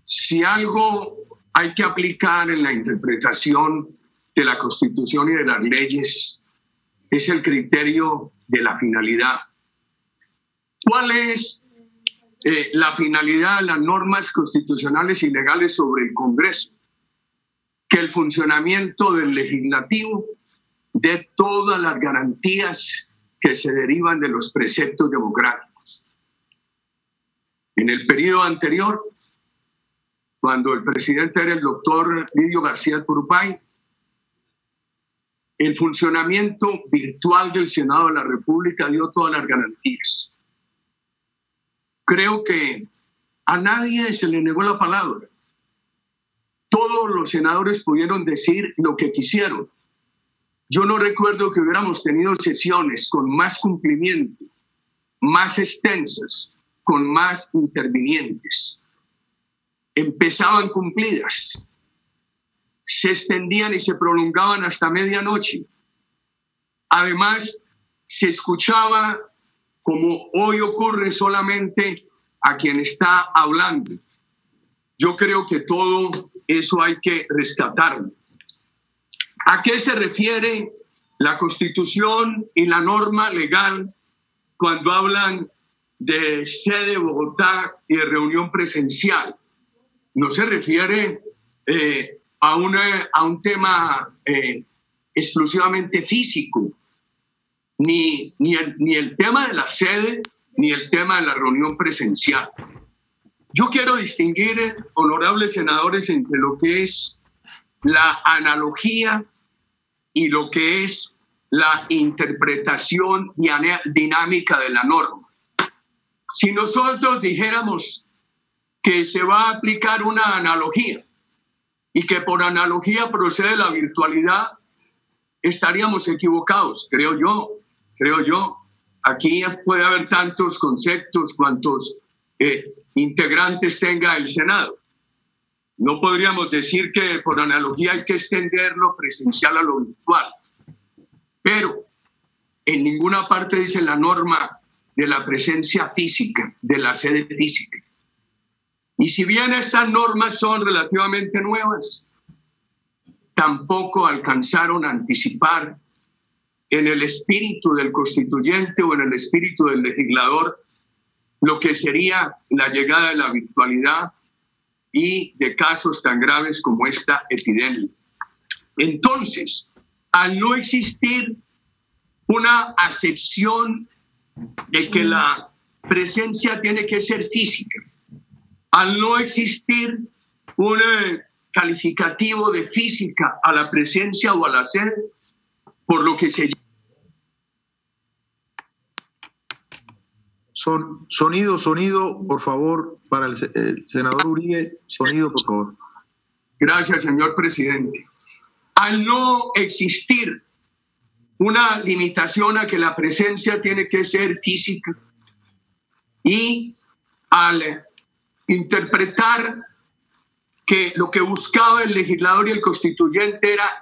Si algo hay que aplicar en la interpretación de la Constitución y de las leyes es el criterio de la finalidad. ¿Cuál es la finalidad de las normas constitucionales y legales sobre el Congreso? Que el funcionamiento del legislativo dé todas las garantías que se derivan de los preceptos democráticos. En el periodo anterior, cuando el presidente era el doctor Lidio García Turbay, el funcionamiento virtual del Senado de la República dio todas las garantías. Creo que a nadie se le negó la palabra. Todos los senadores pudieron decir lo que quisieron. Yo no recuerdo que hubiéramos tenido sesiones con más cumplimiento, más extensas, con más intervinientes. Empezaban cumplidas, se extendían y se prolongaban hasta medianoche. Además, se escuchaba, como hoy ocurre, solamente a quien está hablando. Yo creo que todo eso hay que rescatarlo. ¿A qué se refiere la Constitución y la norma legal cuando hablan de sede de Bogotá y de reunión presencial? No se refiere a un tema exclusivamente físico, ni el tema de la sede, ni el tema de la reunión presencial. Yo quiero distinguir, honorables senadores, entre lo que es la analogía y lo que es la interpretación dinámica de la norma. Si nosotros dijéramos que se va a aplicar una analogía y que por analogía procede la virtualidad, estaríamos equivocados, creo yo. Aquí puede haber tantos conceptos cuantos integrantes tenga el Senado. No podríamos decir que por analogía hay que extender lo presencial a lo virtual, pero en ninguna parte dice la norma de la presencia física, de la sede física. Y si bien estas normas son relativamente nuevas, tampoco alcanzaron a anticipar en el espíritu del constituyente o en el espíritu del legislador lo que sería la llegada de la virtualidad y de casos tan graves como esta epidemia. Entonces, al no existir una acepción de que la presencia tiene que ser física, al no existir un calificativo de física a la presencia o a la sede, por lo que se Sonido, por favor, para el senador Uribe. Sonido, por favor. Gracias, señor presidente. Al no existir una limitación a que la presencia tiene que ser física y al interpretar que lo que buscaba el legislador y el constituyente era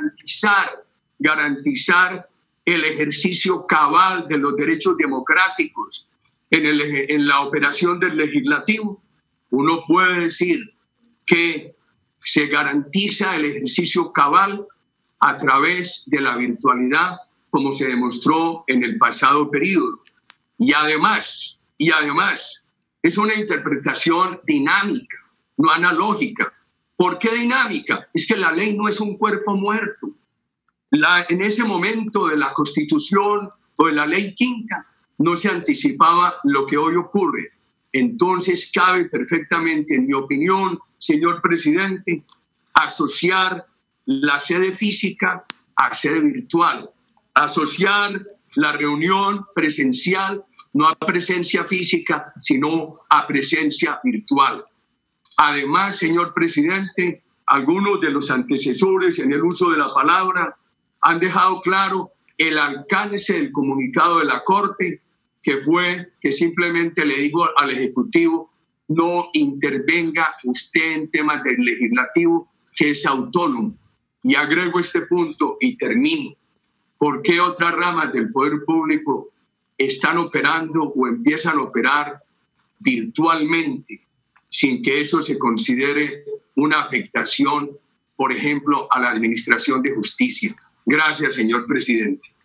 garantizar el ejercicio cabal de los derechos democráticos en la operación del legislativo, uno puede decir que se garantiza el ejercicio cabal a través de la virtualidad, como se demostró en el pasado periodo. Y además, es una interpretación dinámica, no analógica. ¿Por qué dinámica? Es que la ley no es un cuerpo muerto. En ese momento de la Constitución o de la Ley Quinta no se anticipaba lo que hoy ocurre. Entonces cabe perfectamente, en mi opinión, señor presidente, asociar la sede física a sede virtual, asociar la reunión presencial no a presencia física, sino a presencia virtual. Además, señor presidente, algunos de los antecesores en el uso de la palabra han dejado claro el alcance del comunicado de la Corte, que fue que simplemente le dijo al Ejecutivo: no intervenga usted en temas del legislativo, que es autónomo. Y agrego este punto y termino. ¿Por qué otras ramas del poder público están operando o empiezan a operar virtualmente? sin que eso se considere una afectación, por ejemplo, a la administración de justicia. Gracias, señor presidente.